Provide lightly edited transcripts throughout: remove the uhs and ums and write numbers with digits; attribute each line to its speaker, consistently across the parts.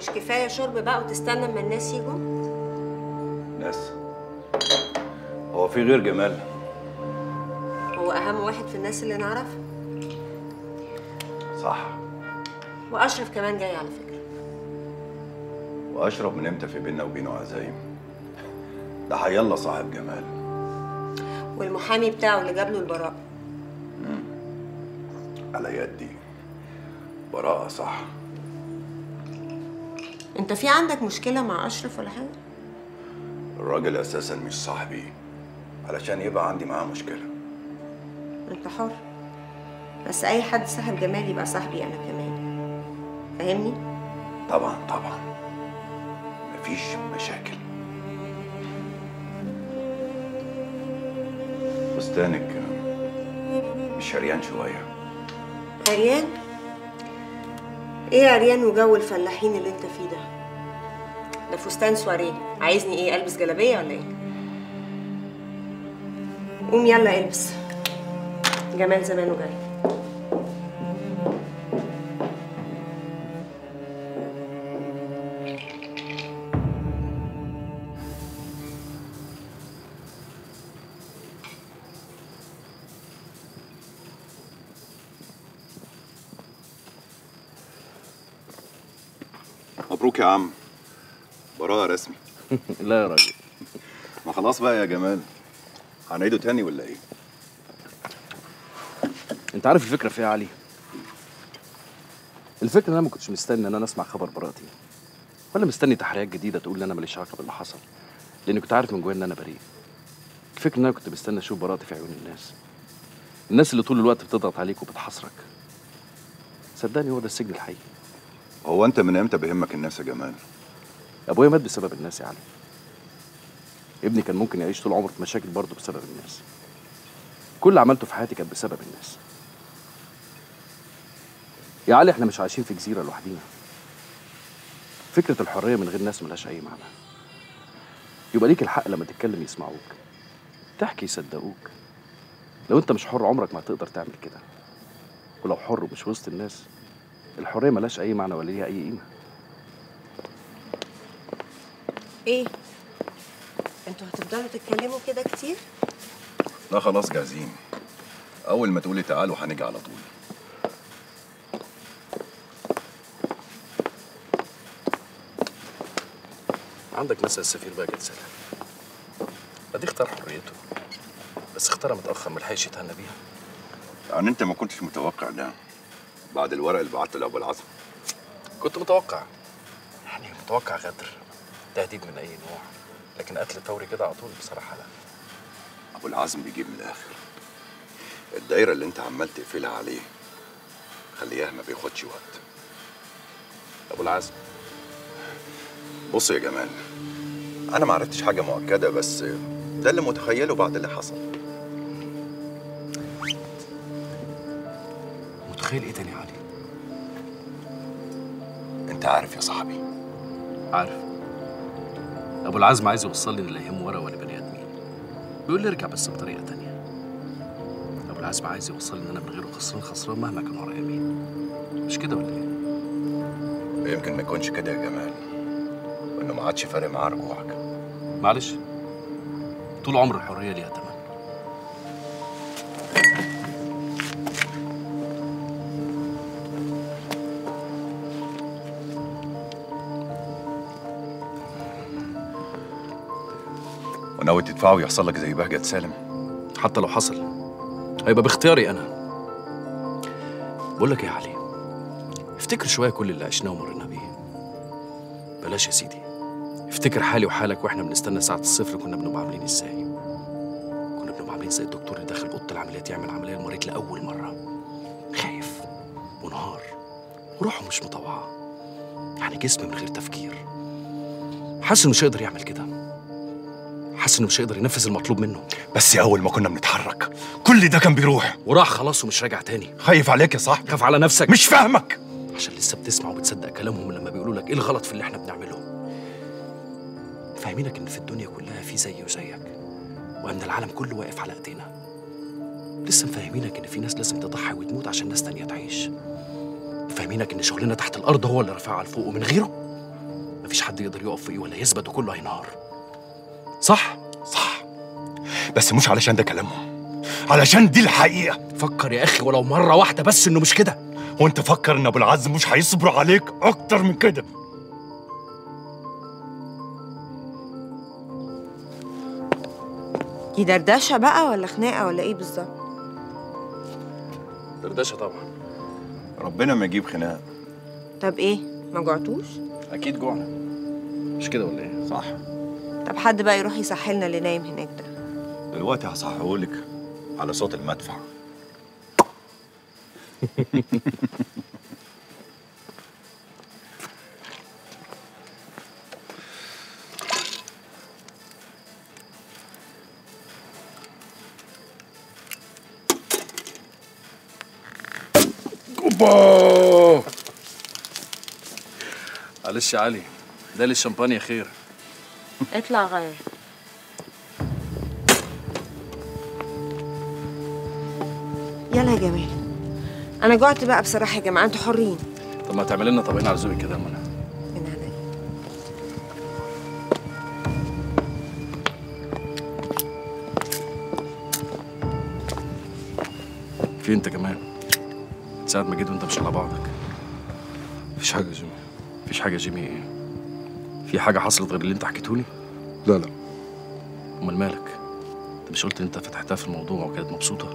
Speaker 1: مش كفايه شرب بقى وتستنى اما الناس يجوا؟
Speaker 2: ناس؟ هو في غير جمال؟
Speaker 1: هو اهم واحد في الناس اللي نعرفها.
Speaker 2: صح.
Speaker 1: واشرف كمان جاي على فكره.
Speaker 2: واشرف من امتى في بيننا وبينه عزايم؟ ده حيالله صاحب جمال.
Speaker 1: والمحامي بتاعه اللي جاب له البراءه.
Speaker 2: على يدي. براءة صح.
Speaker 1: انت في عندك مشكله مع اشرف ولا حاجه؟
Speaker 2: الراجل اساسا مش صاحبي علشان يبقى عندي معاه مشكله.
Speaker 1: انت حر، بس اي حد صاحب جمال يبقى صاحبي انا كمان، فاهمني؟
Speaker 2: طبعا طبعا، مفيش مشاكل. فستانك مش عريان شويه؟
Speaker 1: عريان؟ ايه عريان وجو الفلاحين اللي انت فيه ده؟ ده فستان سواريه، عايزني ايه البس جلابيه ولا ايه؟ قوم يلا البس، جمال زمانه جاي.
Speaker 2: مبروك يا عم، براءة رسمي.
Speaker 3: لا يا راجل.
Speaker 2: ما خلاص بقى يا جمال، هنعيده تاني ولا ايه؟
Speaker 3: انت عارف الفكره فيها يا علي؟ الفكره ان انا ما كنتش مستني ان انا اسمع خبر براءتي، ولا مستني تحريات جديده تقول لي انا ماليش علاقه باللي حصل، لاني كنت عارف من جوايا ان انا بريء. الفكره ان انا كنت مستني اشوف براءتي في عيون الناس اللي طول الوقت بتضغط عليك وبتحاصرك. صدقني هو ده السجن الحقيقي.
Speaker 2: هو انت من امتى بيهمك الناس يا جمال؟
Speaker 3: ابويا مات بسبب الناس يا علي. ابني كان ممكن يعيش طول عمره في مشاكل برضه بسبب الناس. كل اللي عملته في حياتي كان بسبب الناس. يا علي احنا مش عايشين في جزيره لوحدينا. فكره الحريه من غير ناس ملهاش اي معنى. يبقى ليك الحق لما تتكلم يسمعوك، تحكي يصدقوك. لو انت مش حر عمرك ما هتقدر تعمل كده. ولو حر ومش وسط الناس، الحريه ملهاش اي معنى ولا ليها اي قيمه.
Speaker 1: ايه؟ انتوا هتفضلوا تتكلموا كده كتير؟
Speaker 2: لا خلاص جاهزين، اول ما تقولي تعالوا هنيجي على طول.
Speaker 3: عندك مثل السفير بقى سالم، ادي اختار حريته، بس اختارها متاخر ملحقش يتهنى بيها.
Speaker 2: يعني انت ما كنتش متوقع ده بعد الورق اللي بعته لابو العزم؟
Speaker 3: كنت متوقع، يعني متوقع غدر، تهديد من اي نوع، لكن قتل فوري كده على طول بصراحه لا.
Speaker 2: ابو العزم بيجيب من الاخر. الدايره اللي انت عمال تقفلها عليه خليها ما بياخدش وقت.
Speaker 3: ابو العزم،
Speaker 2: بص يا جمال، انا ما عرفتش حاجه مؤكده، بس ده اللي متخيله بعد اللي حصل.
Speaker 3: متخيل ايه تاني يا علي؟
Speaker 2: انت عارف يا صاحبي.
Speaker 3: عارف. ابو العزم عايز يوصل لي ان لا يهمه ورقه ولا بني ادمين. بيقول لي ارجع بس بطريقه تانية. ابو العزم عايز يوصل لي ان انا من غيره خسران مهما كان ورايا مين. مش كده ولا ايه؟
Speaker 2: يمكن ما يكونش كده يا جمال، وانه ما عادش فارق معاه رجوعك.
Speaker 3: معلش، طول عمر الحريه ليها تمن.
Speaker 2: وناوي تدفعه ويحصل لك زي بهجة سالم؟
Speaker 3: حتى لو حصل هيبقى باختياري انا. بقول لك ايه يا علي، افتكر شويه كل اللي عشناه ومرينا بيه. بلاش يا سيدي، افتكر حالي وحالك واحنا بنستنى ساعه الصفر كنا بنبقى عاملين ازاي. كنا بنبقى عاملين زي الدكتور اللي داخل اوضه العمليات يعمل عمليه للمريض لاول مره، خايف ونهار وروحه مش مطوعه، يعني جسم من غير تفكير. حاسس انه مش هيقدر يعمل كده، حاسس انه مش هيقدر ينفذ المطلوب منه.
Speaker 2: بس اول ما كنا بنتحرك كل ده كان بيروح
Speaker 3: وراح خلاص ومش راجع تاني.
Speaker 2: خايف عليك يا صاحبي.
Speaker 3: خاف على نفسك.
Speaker 2: مش فاهمك
Speaker 3: عشان لسه بتسمع وبتصدق كلامهم لما بيقولوا لك ايه الغلط في اللي احنا بنعمله. فاهمينك ان في الدنيا كلها في زي وزيك، وان العالم كله واقف على ايدينا. لسه مفهمينك ان في ناس لازم تضحي وتموت عشان ناس تانية تعيش. فاهمينك ان شغلنا تحت الارض هو اللي رافعها لفوق ومن غيره حد يقدر يقف فوقيه ولا يثبت وكله هينهار. صح؟
Speaker 2: صح، بس مش علشان ده كلامهم، علشان دي الحقيقة.
Speaker 3: فكر يا أخي ولو مرة واحدة بس إنه مش كده.
Speaker 2: وأنت فكر إن أبو العز مش هيصبروا عليك أكتر من كده.
Speaker 1: دي دردشه بقى ولا خناقه ولا ايه بالظبط؟
Speaker 3: دردشة طبعا.
Speaker 2: ربنا ما يجيب خناقة.
Speaker 1: طب ايه، ما جوعتوش؟
Speaker 3: أكيد جوعنا، مش كده ولا إيه؟
Speaker 2: صح.
Speaker 1: طب حد بقى يروح يصحلنا اللي نايم هناك ده.
Speaker 2: دلوقتي هصحيهولك على صوت المدفع.
Speaker 3: اوبا. معلش يا علي، ده للشمبانيا خير.
Speaker 1: اطلع غير. يلا يا جمال، انا جوعت بقى بصراحه يا جماعه، انتوا حرين.
Speaker 3: طب ما تعمل لنا طبقين على ذوقك كده يا منى.
Speaker 1: من عينيا.
Speaker 3: في انت كمان ساعة ما جيت وانت مش على بعضك.
Speaker 4: مفيش حاجة يا جيمي.
Speaker 3: مفيش حاجة يا جيمي؟ ايه؟ في حاجة حصلت غير اللي انت حكيتهولي؟
Speaker 4: لا لا.
Speaker 3: امال مالك؟ انت مش قلت انت فتحتها في الموضوع وكانت مبسوطة؟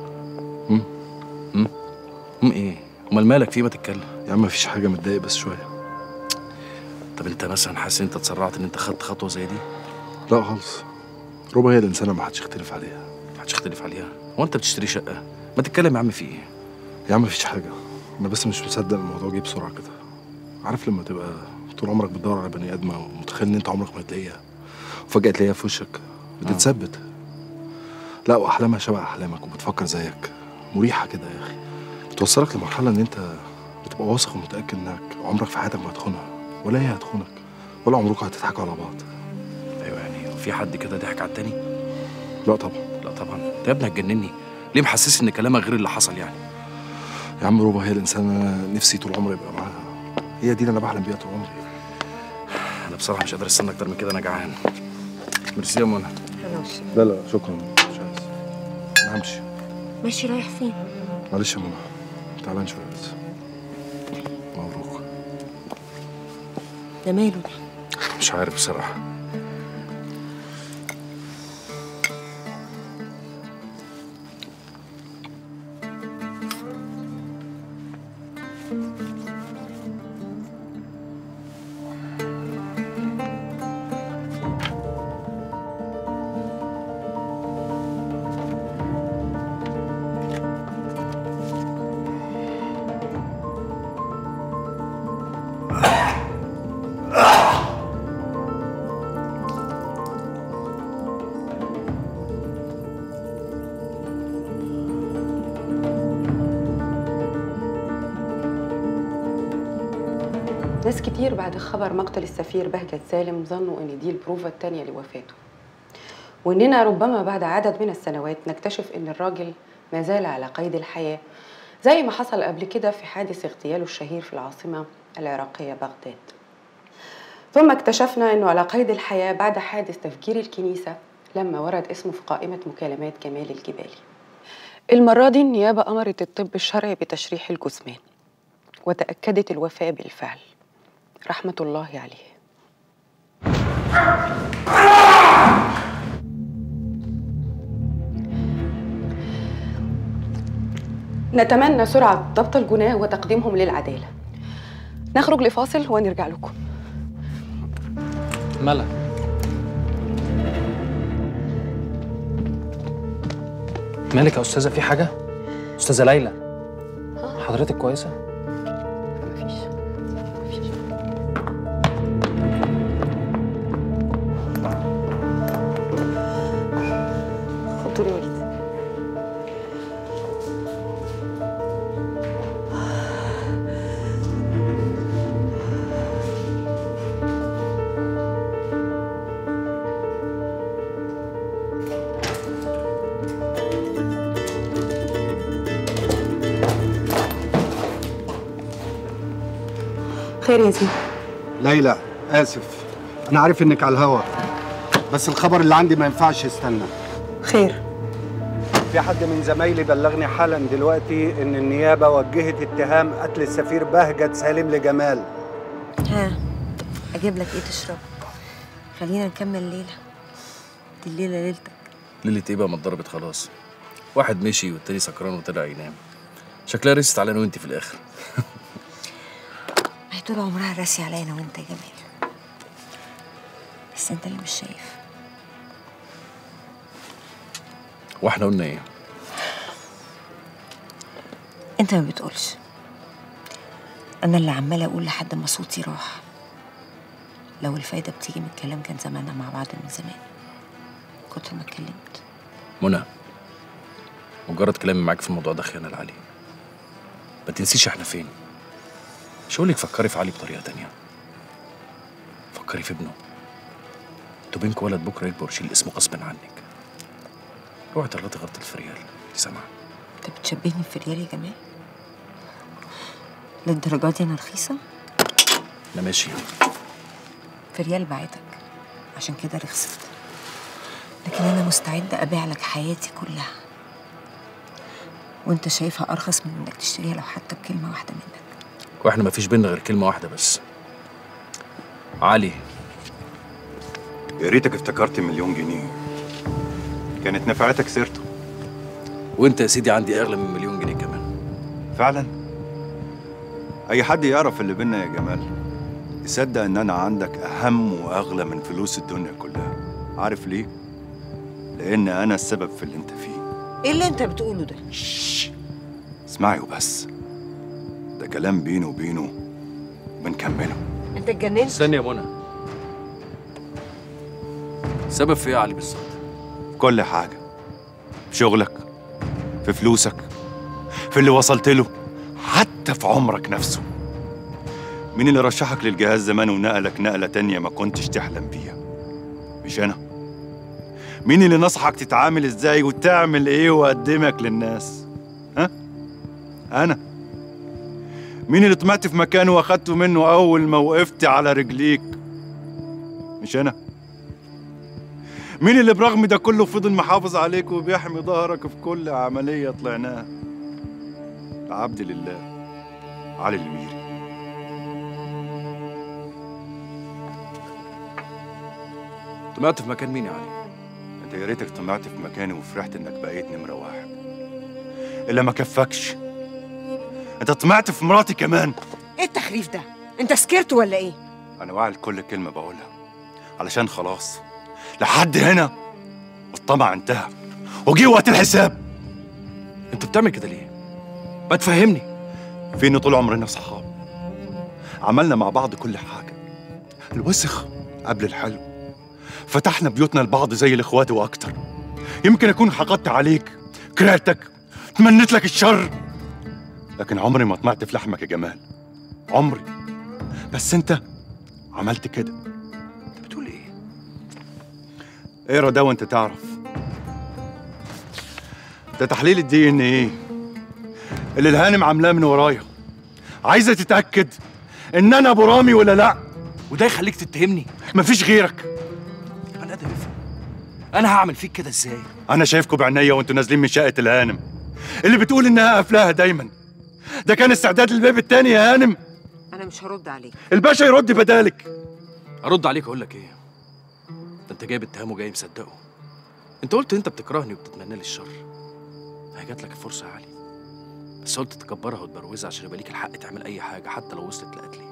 Speaker 3: ايه؟ امال مالك؟ في ما تتكلم
Speaker 4: يا عم مفيش حاجة، متضايق بس شوية.
Speaker 3: طب انت مثلا حاسس ان انت اتسرعت ان انت خدت خطوة زي دي؟
Speaker 4: لا خالص. ربع هي الإنسانة ما حدش يختلف عليها.
Speaker 3: ما حدش يختلف عليها؟ هو انت بتشتري شقة؟ ما تتكلم يا عم، في ايه؟
Speaker 4: يا عم مفيش حاجة، أنا بس مش مصدق الموضوع جه بسرعة كده. عارف لما تبقى طول عمرك بتدور على بني آدمة ومتخيل إن أنت عمرك ما تلاقيها، وفجأة تلاقيها في وشك بتتثبت. لا، وأحلامها شبه أحلامك وبتفكر زيك، مريحة كده يا أخي. بتوصلك لمرحلة إن أنت بتبقى واثق ومتأكد إنك عمرك في حياتك ما هتخونها، ولا هي هتخونك، ولا عمركم هتضحكوا على بعض.
Speaker 3: ايوه، يعني في حد كده ضحك على التاني؟
Speaker 4: لا طبعا.
Speaker 3: لا طبعا. انت يا ابني هتجنني، ليه محسسني ان كلامك غير اللي حصل يعني؟
Speaker 4: يا عم روبا هي الإنسانة أنا نفسي طول عمري أبقى معاها، هي دي اللي أنا بحلم بيها طول عمري.
Speaker 3: انا بصراحة مش قادر استنى اكتر من كده، انا جعان. ميرسي يا منى.
Speaker 1: خلاص.
Speaker 4: لا لا شكرا، مش عايز، أنا همشي.
Speaker 1: ماشي، رايح فين؟
Speaker 4: معلش يا منى، تعبان شوية بس. مبروك.
Speaker 1: ده ماله ده؟
Speaker 3: مش عارف بصراحة.
Speaker 5: ناس كتير بعد خبر مقتل السفير بهجت سالم ظنوا ان دي البروفة التانية لوفاته، واننا ربما بعد عدد من السنوات نكتشف ان الراجل ما زال على قيد الحياة، زي ما حصل قبل كده في حادث اغتياله الشهير في العاصمة العراقية بغداد. ثم اكتشفنا انه على قيد الحياة بعد حادث تفجير الكنيسة لما ورد اسمه في قائمة مكالمات جمال الجبالي. المرة دي النيابة أمرت الطب الشرعي بتشريح الجثمان، وتأكدت الوفاة بالفعل رحمة الله عليه. نتمنى سرعة ضبط الجناه وتقديمهم للعدالة. نخرج لفاصل ونرجع لكم.
Speaker 3: ملا،
Speaker 6: مالك يا أستاذة؟ في حاجة؟ أستاذة ليلى، حضرتك كويسة؟
Speaker 5: مفيش.
Speaker 1: خدوا لي وليد. خير يا زين؟
Speaker 7: ليلى، آسف انا عارف انك على الهوا، بس الخبر اللي عندي ما ينفعش يستنى.
Speaker 1: خير؟
Speaker 7: في حد من زمايلي بلغني حالا دلوقتي ان النيابه وجهت اتهام قتل السفير بهجت سالم لجمال.
Speaker 1: ها، اجيب لك ايه تشرب؟ خلينا نكمل ليله. دي الليله ليلتك.
Speaker 3: ليلة ايه بقى؟ ما اتضربت خلاص. واحد مشي والتاني سكران وطلع ينام. شكلها رست علينا وانت في الاخر.
Speaker 1: ما هي طول عمرها راسي عليا انا وانت يا جمال، بس انت اللي مش شايف.
Speaker 3: واحنا قلنا ايه؟
Speaker 1: انت ما بتقولش، انا اللي عماله اقول لحد ما صوتي راح. لو الفايده بتيجي من الكلام كان زماننا مع بعض من زمان. كنت ما اتكلمت.
Speaker 3: منى، مجرد كلامي معاك في الموضوع ده خيانه لعلي. ما تنسيش احنا فين. مش هقولك فكري في علي بطريقه تانية، فكري في ابنه. انتوا بينكوا ولد بكره يكبر ويشيل اسمه غصب عنك. روحي تغلطي غلطه الفريال. انت سامعه؟
Speaker 1: انت بتشبهني بفريال يا جمال؟ للدرجه دي انا رخيصه؟
Speaker 3: انا ماشي.
Speaker 1: فريال بعتك عشان كده رخصت، لكن انا مستعده ابيع لك حياتي كلها، وانت شايفها ارخص من انك تشتريها لو حتى بكلمه واحده منك.
Speaker 3: واحنا ما فيش بينا غير كلمه واحده بس. علي.
Speaker 2: يا ريتك افتكرت مليون جنيه، كانت نفعتك سيرته.
Speaker 3: وانت يا سيدي عندي اغلى من مليون جنيه كمان.
Speaker 2: فعلا اي حد يعرف اللي بينا يا جمال يصدق ان انا عندك اهم واغلى من فلوس الدنيا كلها. عارف ليه؟ لان انا السبب في اللي انت فيه.
Speaker 1: ايه اللي انت بتقوله ده؟
Speaker 2: اسمعي وبس، ده كلام بيني وبينه وبنكمله.
Speaker 1: انت اتجننت؟
Speaker 3: استني يا منى، سبب في ايه يا علي بالظبط؟
Speaker 2: في كل حاجه، في شغلك، في فلوسك، في اللي وصلت له، حتى في عمرك نفسه. مين اللي رشحك للجهاز زمان ونقلك نقله تانيه ما كنتش تحلم بيها؟ مش انا. مين اللي نصحك تتعامل ازاي وتعمل ايه وقدمك للناس؟ ها؟ انا. مين اللي طمعت في مكانه واخدته منه اول ما وقفت على رجليك؟ مش انا. مين اللي برغم ده كله فضل محافظ عليك وبيحمي ظهرك في كل عمليه طلعناها؟ عبد لله، علي الميري.
Speaker 3: طمعت في مكان مين يا علي؟
Speaker 2: انت يا ريتك طمعت في مكاني وفرحت انك بقيت نمرة واحد، الا ما كفكش. انت طمعت في مراتي كمان.
Speaker 1: ايه التخريف ده؟ انت سكرت ولا ايه؟
Speaker 2: انا واعي لكل كلمة بقولها، علشان خلاص لحد هنا الطمع انتهى وجي وقت الحساب.
Speaker 3: انت بتعمل كده ليه؟ ما تفهمني.
Speaker 2: فين طول عمرنا صحاب، عملنا مع بعض كل حاجة، الوسخ قبل الحلو، فتحنا بيوتنا لبعض زي الاخوات واكتر. يمكن اكون حقدت عليك، كرهتك، تمنيت لك الشر، لكن عمري ما طمعت في لحمك يا جمال، عمري. بس انت عملت كده.
Speaker 3: انت بتقول ايه؟
Speaker 2: اقرا ده وانت تعرف. ده تحليل الدي ان ايه اللي الهانم عاملاه من ورايا، عايزه تتاكد ان انا ابو رامي ولا لا.
Speaker 3: وده يخليك تتهمني؟
Speaker 2: مفيش غيرك.
Speaker 3: انا ادم افهم، انا هعمل فيك كده ازاي؟
Speaker 2: انا شايفكم بعينيا وانتوا نازلين من شقه الهانم اللي بتقول انها قافلاها دايما. ده كان استعداد للباب التاني يا هانم.
Speaker 1: انا مش هرد عليك.
Speaker 2: الباشا يرد بدالك.
Speaker 3: ارد عليك اقول لك ايه؟ ده انت جايب اتهام وجاي مصدقه. انت قلت انت بتكرهني وبتتمنى لي الشر. هي جات لك الفرصه يا علي، بس قلت تكبرها وتبروزها عشان يبقى ليك الحق تعمل اي حاجه حتى لو وصلت لقتلي.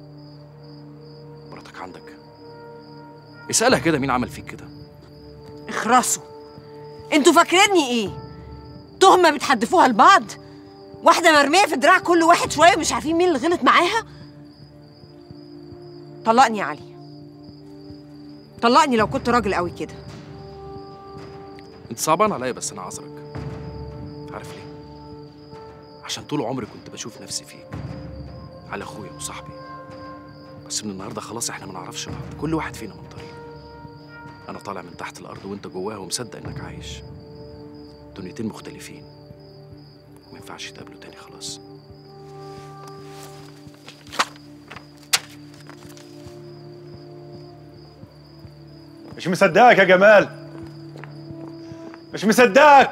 Speaker 3: مراتك عندك، اسالها كده مين عمل فيك كده.
Speaker 1: اخرسوا. انتوا فاكريني ايه؟ تهمه بتحدفوها لبعض؟ واحده مرميه في دراع كل واحد شويه مش عارفين مين اللي غلط معاها؟ طلقني يا علي، طلقني لو كنت راجل قوي كده.
Speaker 3: انت صعبان عليا بس انا عذرك. عارف ليه؟ عشان طول عمري كنت بشوف نفسي فيك، على اخويا وصاحبي. بس من النهارده خلاص احنا ما نعرفش بعض، كل واحد فينا من طريق. انا طالع من تحت الارض وانت جواها ومصدق انك عايش. دنيتين مختلفين وما ينفعش يتقابلوا تاني خلاص.
Speaker 2: مش مصدقك يا جمال، مش مصدقك.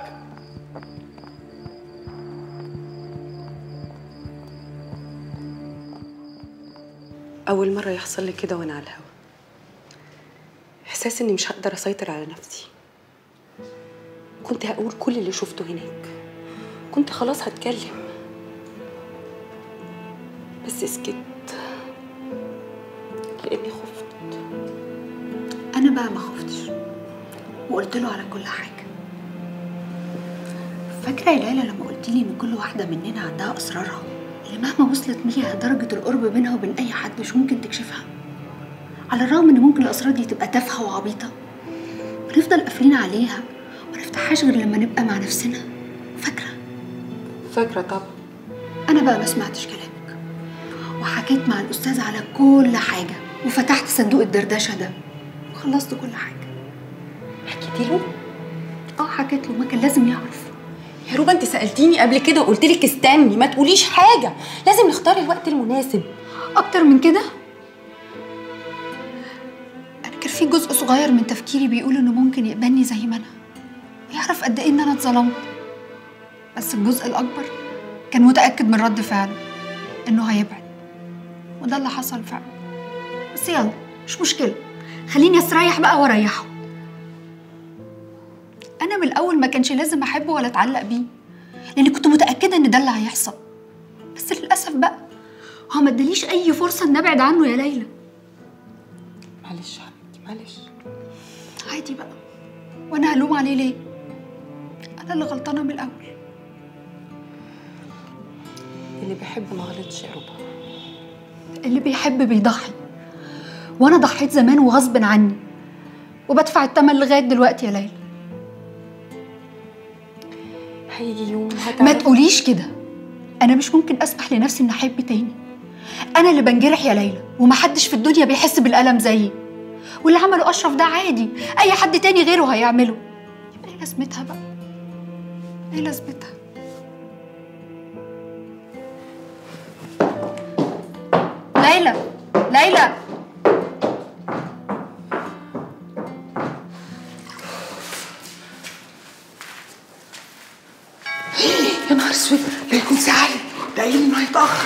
Speaker 5: أول مرة يحصل لي كده وأنا على الهوا، إحساس إني مش هقدر أسيطر على نفسي. كنت هقول كل اللي شفته هناك، كنت خلاص هتكلم، بس سكت لأني خفت.
Speaker 8: أنا بقى ما خفتش وقلت له على كل حاجة. فاكرة يا ليلى لما قلت لي إن كل واحدة مننا عندها أسرارها اللي مهما وصلت بيها درجة القرب بينها وبين أي حد مش ممكن تكشفها، على الرغم إن ممكن الأسرار دي تبقى تافهة وعبيطة ونفضل قافلين عليها وما نفتحهاش غير لما نبقى مع نفسنا.
Speaker 5: فاكرة طبعا.
Speaker 8: أنا بقى ما سمعتش كلامك وحكيت مع الأستاذ على كل حاجة وفتحت صندوق الدردشة ده وخلصت كل حاجة.
Speaker 5: حكيتي له؟
Speaker 8: حكيت له، ما كان لازم يعرف.
Speaker 5: يا روبا انت سألتيني قبل كده وقلت لك استني ما تقوليش حاجة، لازم نختار الوقت المناسب.
Speaker 8: أكتر من كده؟ أنا كان في جزء صغير من تفكيري بيقول إنه ممكن يقبلني زي ما أنا ويعرف قد إيه إن أنا اتظلمت، بس الجزء الأكبر كان متأكد من رد فعله إنه هيبعد، وده اللي حصل فعلا. بس يلا مش مشكلة، خليني أستريح بقى وأريحه. أنا من الأول ما كانش لازم أحبه ولا أتعلق بيه، لأني كنت متأكدة إن ده اللي هيحصل، بس للأسف بقى هو ما اداليش أي فرصة إن أبعد عنه يا ليلى.
Speaker 5: معلش يا حبيبتي معلش.
Speaker 8: عادي بقى، وأنا هلوم عليه ليه؟ أنا اللي غلطانة من الأول.
Speaker 5: اللي بيحب ما غلطش يا روبا.
Speaker 8: اللي بيحب بيضحي، وأنا ضحيت زمان وغصب عني وبدفع الثمن لغاية دلوقتي يا ليلى.
Speaker 5: هيجي يوم
Speaker 8: ما تقوليش كده، أنا مش ممكن أسمح لنفسي إني أحب تاني. أنا اللي بنجرح يا ليلى ومحدش في الدنيا بيحس بالألم زيي، واللي عمله أشرف ده عادي أي حد تاني غيره هيعمله. يبقى إيه لازمتها بقى؟ إيه لازمتها؟ ليلى ليلى
Speaker 9: يا نهار اسود، لا يكون سعيد، ده قايل انه هيتأخر.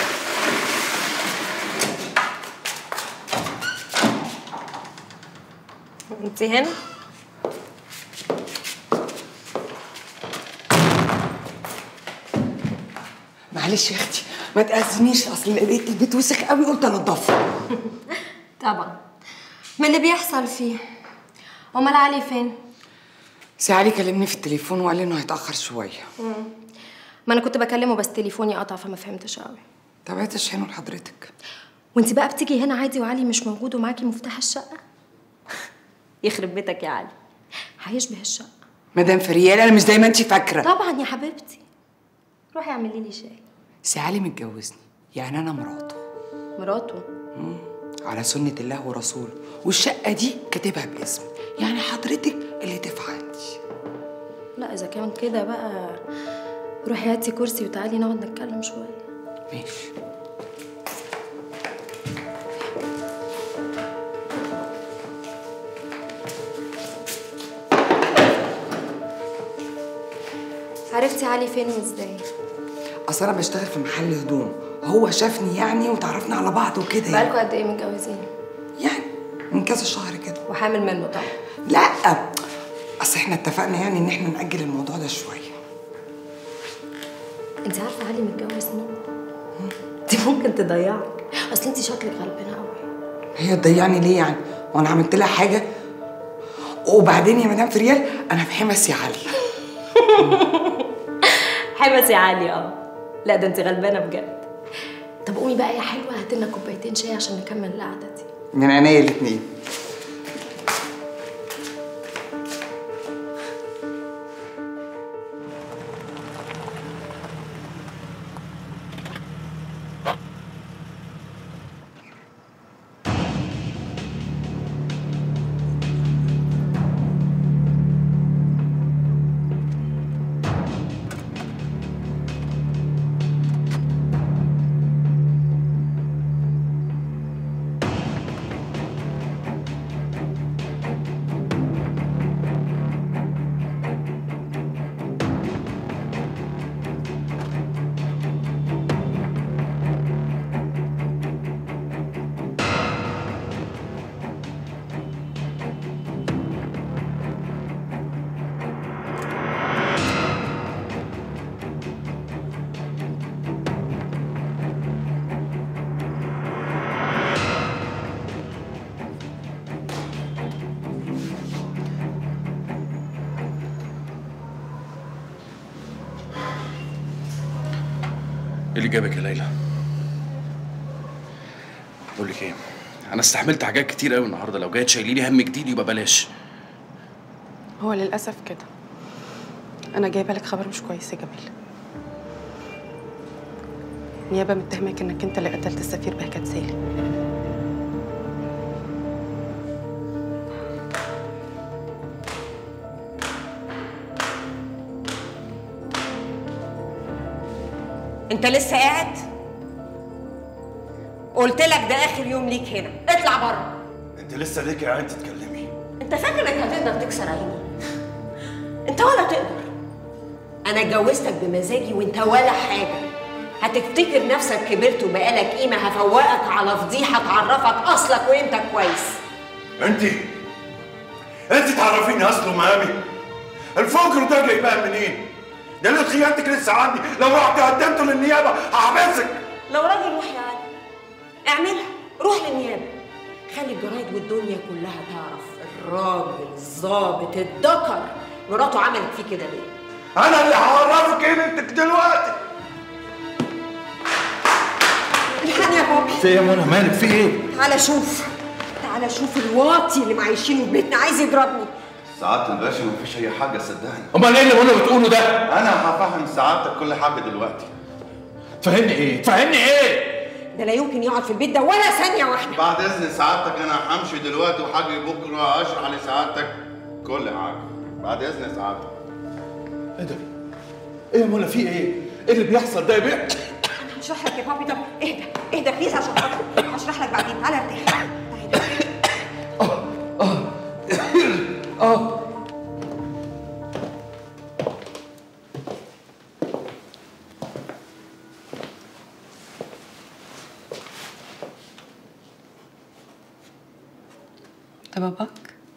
Speaker 1: انت هنا؟
Speaker 9: معلش يا اختي ما تأذنيش، اصل لقيت البيت وسخ قوي قلت انضفه.
Speaker 1: طبعا، ما اللي بيحصل فيه. امال علي فين؟
Speaker 9: سي علي كلمني في التليفون وقال لي انه هيتأخر شويه.
Speaker 1: ما انا كنت بكلمه بس تليفوني قطع فما فهمتش قوي.
Speaker 9: طب هات اشحنه لحضرتك.
Speaker 1: وانت بقى بتيجي هنا عادي وعلي مش موجود ومعاكي مفتاح الشقه؟ يخرب بيتك يا علي، هيشبه الشقه.
Speaker 9: مدام فريال انا مش زي ما انت فاكره.
Speaker 1: طبعا يا حبيبتي، روحي اعملي لي شاي.
Speaker 9: سي علي متجوزني، يعني انا مراته.
Speaker 1: مراته؟
Speaker 9: على سنة الله ورسوله، والشقة دي كاتبها باسمي، يعني حضرتك اللي تدفع عندي.
Speaker 1: لا اذا كان كده بقى روحي هاتي كرسي وتعالي نقعد نتكلم شويه.
Speaker 9: ماشي.
Speaker 1: عرفتي علي فين وازاي؟
Speaker 9: اصل انا بشتغل في محل هدوم، هو شافني يعني وتعرفنا على بعض وكده.
Speaker 1: بقالكوا قد ايه متجوزين؟
Speaker 9: يعني من كذا شهر كده.
Speaker 1: وحامل منه طبعا؟
Speaker 9: لا، اصل احنا اتفقنا يعني ان احنا نأجل الموضوع ده شويه.
Speaker 1: انت عارفه علي متجوز مين؟ دي ممكن تضيعك، اصل انت شكلك غلبانه قوي.
Speaker 9: هي تضيعني ليه يعني؟ وانا عملت لها حاجه؟ وبعدين يا مدام فريال انا في حمس يا علي.
Speaker 1: حمس يا علي؟ لا ده انت غلبانه بجد. طب قومي بقى يا حلوه هات لنا كوبايتين شاي عشان نكمل القعده دي.
Speaker 9: من عينيا الاتنين.
Speaker 3: ايه اللي جابك يا ليلى؟ بقول لك ايه، انا استحملت حاجات كتير قوي النهارده، لو جايه تشيليني هم جديد يبقى بلاش.
Speaker 5: هو للاسف كده. انا جايبه لك خبر مش كويس يا جميل. النيابه متهمك انك انت اللي قتلت السفير بهجت سالم.
Speaker 1: انت لسه قاعد؟ قلت لك ده اخر يوم ليك هنا، اطلع بره.
Speaker 2: انت لسه ليك يا عين تتكلمي؟
Speaker 1: انت فاكر انك هتقدر تكسر عيني؟ انت ولا تقدر. انا اتجوزتك بمزاجي وانت ولا حاجه. هتفتكر نفسك كبرت وبقالك قيمه، هفوقك على فضيحه تعرفك اصلك وقيمتك كويس.
Speaker 2: انت تعرفيني اصل ومقامي؟ الفجر ده جايبها منين؟ دليل خيانتك لسه عندي، لو رحت قدمته للنيابه هحبسك.
Speaker 1: لو راجل روح يا علي اعملها، روح للنيابه. خلي الجرايد والدنيا كلها تعرف الراجل الظابط الدكر مراته عملت فيه كده ليه.
Speaker 2: انا اللي هعرفك قيمتك دلوقتي.
Speaker 1: الحقني يا بابي.
Speaker 2: في ايه يا منى؟ مالك؟ في ايه؟
Speaker 1: تعالى شوف، تعالى شوف الواطي اللي معيشينه في بيتنا عايز يضربني.
Speaker 2: سعادة الباشا مفيش أي حاجة صدقني.
Speaker 3: امال ايه اللي منى بتقوله ده؟
Speaker 2: أنا هفهم سعادتك كل حاجة دلوقتي.
Speaker 3: تفهمني ايه؟ تفهمني ايه؟
Speaker 1: ده لا يمكن يقعد في البيت ده ولا ثانية واحدة.
Speaker 2: بعد إذن سعادتك أنا همشي دلوقتي وهاجي بكرة أشرح لسعادتك كل حاجة. بعد إذن سعادتك.
Speaker 3: ايه ده؟ ايه يا منى في ايه؟ ايه اللي بيحصل ده يا بيه؟
Speaker 1: أنا هشرح لك يا بابي. طب اهدى اهدى بليز عشان خاطري، هشرح لك بعدين. تعالى ارتاح. تعالى.
Speaker 5: ده باباك؟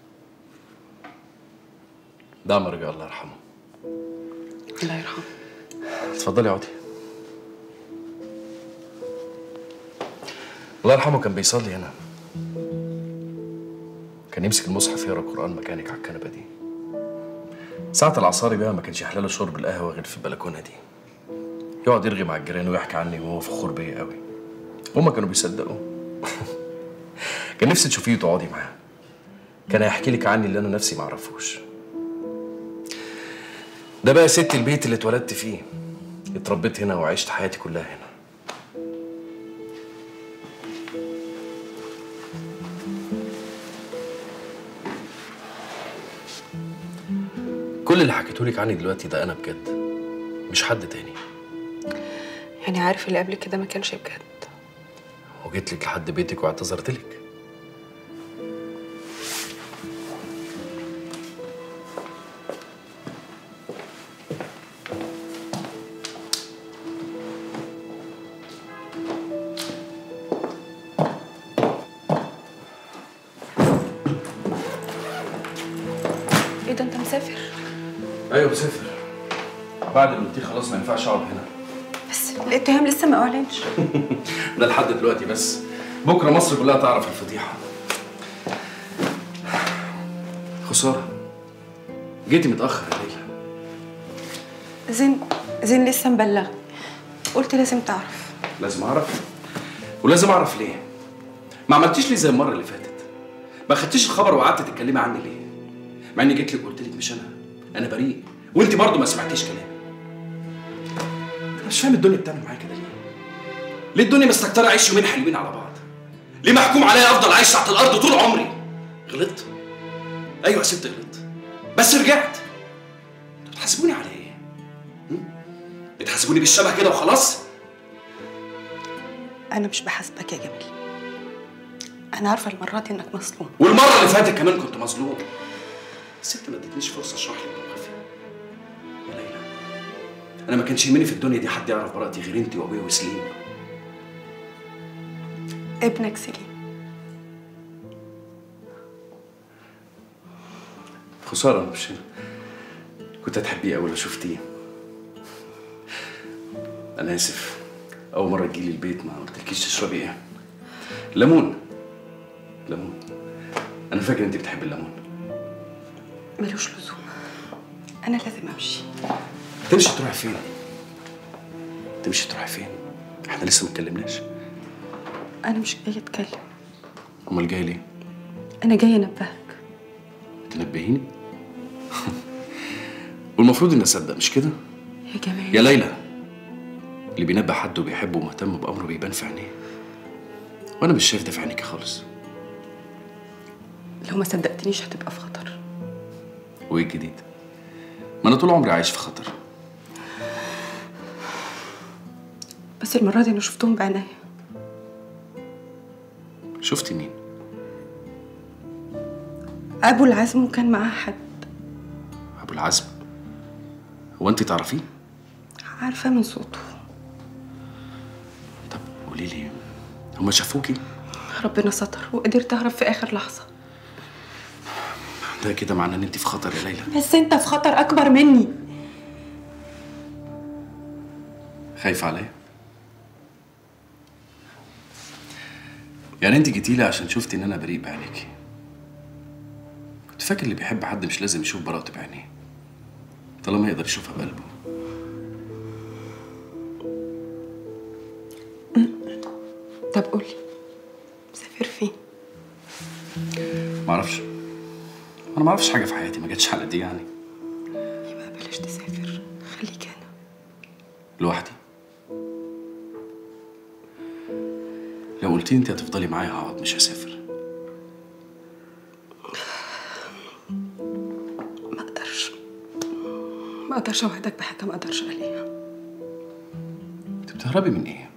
Speaker 3: ده مرجع الله يرحمه.
Speaker 5: الله يرحمه.
Speaker 3: اتفضلي اقعدي. الله يرحمه كان بيصلي هنا، كان يمسك المصحف يقرا قرآن مكانك على الكنبه دي. ساعة العصاري بقى ما كانش يحلاله شرب القهوه غير في البلكونه دي. يقعد يرغي مع الجيران ويحكي عني وهو فخور بيا قوي. هما كانوا بيصدقوا. كان نفسي تشوفيه وتقعدي معاه. كان هيحكي لك عني اللي انا نفسي ما اعرفوش. ده بقى ست البيت اللي اتولدت فيه، اتربيت هنا وعشت حياتي كلها هنا. كل اللي حكيتهولك عني دلوقتي ده انا بجد، مش حد تاني.
Speaker 5: يعني عارف اللي قبل كده ما كانش بجد.
Speaker 3: وجيت لك لحد بيتك واعتذرت لك.
Speaker 5: ايه ده انت مسافر؟
Speaker 3: ايوه مسافر. بعد ما قلتي خلاص ما ينفعش اقعد هنا.
Speaker 5: بس الاتهام لسه ما اعلنش.
Speaker 3: ده لحد دلوقتي بس، بكره مصر كلها تعرف الفضيحه. خساره جيتي متاخر يا ليلى.
Speaker 5: زين لسه مبلغني، قلت لازم تعرف.
Speaker 3: لازم اعرف؟ ولازم اعرف ليه؟ ما عملتيش لي زي المره اللي فاتت، ما خدتيش الخبر وقعدت تتكلمي عني ليه؟ مع اني جيت لك وقلت لك مش انا بريء، وانت برضه ما سمعتيش كلامي. انا مش فاهم الدنيا بتعمل معايا كده ليه؟ ليه الدنيا مستكتره اعيش يومين حلوين على بعض؟ ليه محكوم عليا افضل عايش تحت الارض طول عمري؟ غلطت؟ ايوه يا ست غلطت، بس رجعت. انتوا بتحاسبوني على ايه؟ بتحاسبوني بالشبه كده وخلاص؟
Speaker 5: انا مش بحاسبك يا جميل، انا عارفه المره دي انك مظلوم،
Speaker 3: والمره اللي فاتت كمان كنت مظلوم. الست ما ادتنيش فرصه اشرح لك موقفي. يا ليلى انا ما كانش يهمني في الدنيا دي حد يعرف براءتي غير انت وابويا وسليم.
Speaker 5: ابنك سليم.
Speaker 3: خساره انا مش هنا، كنت هتحبيه اول ما شفتيه. انا اسف، اول مره تجيلي البيت ما قلتلكيش تشربي ايه. ليمون. انا فاكر انت بتحبي الليمون.
Speaker 5: ملوش لزوم، انا لازم امشي.
Speaker 3: تمشي تروحي فين؟ تمشي تروحي فين؟ احنا لسه ما اتكلمناش.
Speaker 5: انا مش جايه اتكلم.
Speaker 3: امال جاي ليه؟
Speaker 5: انا جايه انبهك.
Speaker 3: تنبهيني؟ والمفروض اني اصدق، مش كده؟
Speaker 5: يا جمال
Speaker 3: يا ليلى، اللي بينبه حد وبيحبه ومهتم بامره بيبان في عينيه، وانا مش شايف ده في عينيكي خالص.
Speaker 5: لو ما صدقتنيش هتبقى في خطر.
Speaker 3: وايه الجديد؟ ما انا طول عمري عايش في خطر.
Speaker 5: بس المره دي انا شفتهم بعناية.
Speaker 3: شفتي مين؟
Speaker 5: ابو العزم وكان معاه حد.
Speaker 3: ابو العزم؟ هو انت تعرفيه؟
Speaker 5: عارفه من صوته.
Speaker 3: طب قولي لي، هما شافوكي؟
Speaker 5: ربنا ستر وقدرت اهرب في اخر لحظه.
Speaker 3: ده كده معناه ان انت في خطر يا ليلى.
Speaker 5: بس انت في خطر اكبر مني.
Speaker 3: خايفه عليا؟ يعني انت جيتي لي عشان شفتي ان انا بريء بعينيكي. كنت فاكر اللي بيحب حد مش لازم يشوف براءته بعينيه، طالما يقدر يشوفها بقلبه.
Speaker 5: طب قولي، مسافر فين؟
Speaker 3: معرفش. انا معرفش حاجه في حياتي، ما جاتش على دي يعني.
Speaker 5: يبقى بلاش تسافر، خليك هنا.
Speaker 3: لوحدي؟ لو قلتي انت هتفضلي معايا هقعد، مش هسافر.
Speaker 5: ما اقدرش اوعدك بحاجه ما اقدرش عليها.
Speaker 3: انت بتهربي من ايه؟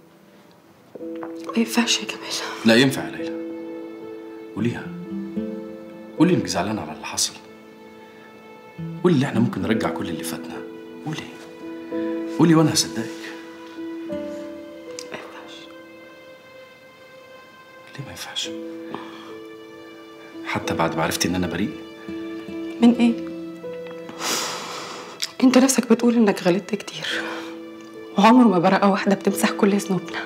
Speaker 5: ما ينفعش يا جمال.
Speaker 3: لا ينفع يا ليلى. قوليها. قولي انك زعلانه على اللي حصل. قولي اللي احنا ممكن نرجع كل اللي فاتنا. قولي. قولي وانا هصدقك.
Speaker 5: ما ينفعش.
Speaker 3: ليه ما ينفعش؟ حتى بعد ما عرفتي ان انا بريء؟
Speaker 5: من ايه؟ انت نفسك بتقول انك غلطت كتير، وعمره ما براءة واحدة بتمسح كل ذنوبنا.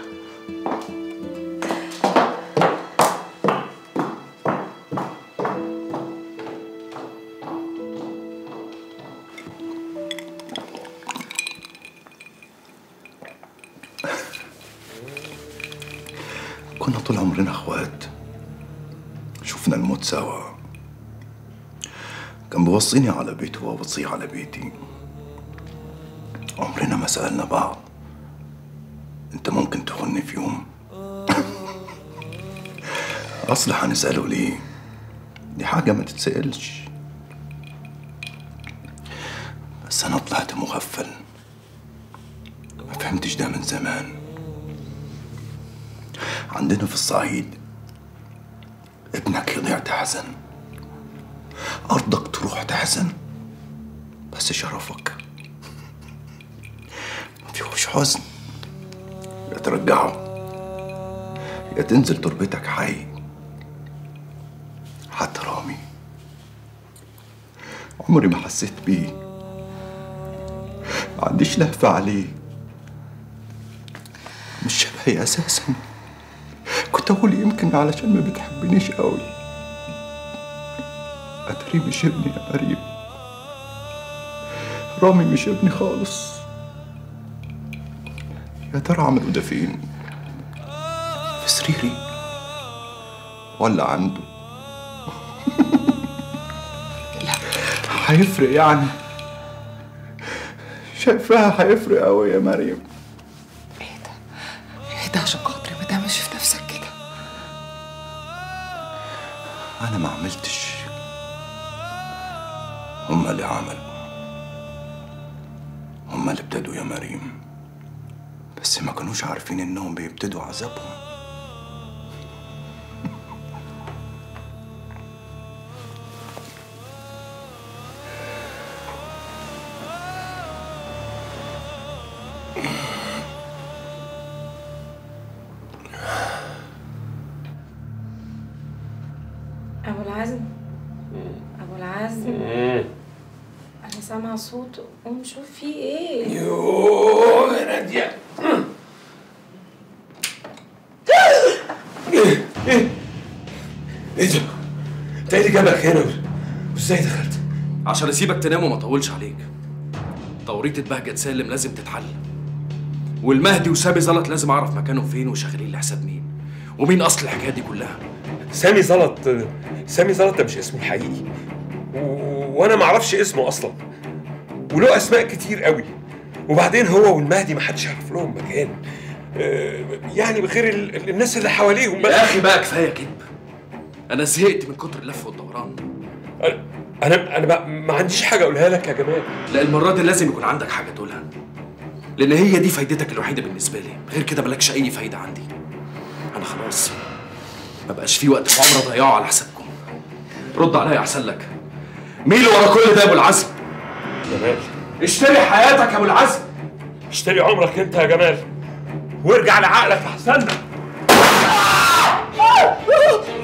Speaker 2: كنا طول عمرنا اخوات، شفنا الموت سوا. كان بيوصيني على بيته وأوصيه على بيتي. عمرنا ما سألنا بعض انت ممكن تخوني في يوم؟ اصل هنسأله ليه؟ دي حاجة ما تتسألش. بس انا طلعت مغفل، ما فهمتش ده من زمان. عندنا في الصعيد ابنك يضيع تحزن، أرضك تروح تحزن، بس شرفك ما فيهوش حزن. يا ترجعه يا تنزل تربتك حي. حتى رامي عمري ما حسيت بيه، ما عنديش لهفة عليه، مش شبهي أساسا. كنت أقول يمكن علشان ما بتحبنيش قوي. أتري مش ابني يا مريم، رامي مش ابني خالص. يا ترى عملوا ده فين؟ في سريري ولا عنده؟
Speaker 9: لا
Speaker 2: هيفرق يعني؟ شايفاها هيفرق قوي يا مريم.
Speaker 9: ايه ده عشان خاطري ما تعملش في نفسك كده.
Speaker 2: أنا ما عملتش، هما اللي عملوا، هما اللي ابتدوا يا مريم، بس ما كانوش عارفين إنهم بيبتدوا عذابهم.
Speaker 1: أبو العزم، أبو العزم، أنا سامعة صوت، قوم شوف فيه إيه.
Speaker 10: يوه يا نادية. ايه ده؟ انت ايه اللي جابك هنا؟ وازاي دخلت؟
Speaker 3: عشان اسيبك تنام وما اطولش عليك. توريطة بهجت سالم لازم تتحل. والمهدي وسامي زلط لازم اعرف مكانهم فين وشغالين لحساب مين، ومين اصل الحكايه دي كلها.
Speaker 10: سامي زلط ده مش اسمه الحقيقي، وانا ما اعرفش اسمه اصلا، وله اسماء كتير قوي. وبعدين هو والمهدي ما حدش يعرف لهم مكان، يعني بغير الناس اللي حواليهم.
Speaker 3: يا اخي بقى كفايه كذب، انا زهقت من كتر اللف والدوران.
Speaker 10: انا ما عنديش حاجه اقولها لك يا جمال.
Speaker 3: لا، المره دي لازم يكون عندك حاجه تقولها، لان هي دي فايدتك الوحيده بالنسبه لي، غير كده مالكش اي فايده عندي. انا خلاص ما بقاش في وقت في عمري اضيعه على حسابكم. رد عليا احسن لك. مين اللي ورا كل ده يا ابو العزم؟
Speaker 10: جمال،
Speaker 3: اشتري حياتك يا ابو العزم.
Speaker 10: اشتري عمرك انت يا جمال، وارجع لعقلك احسن لك.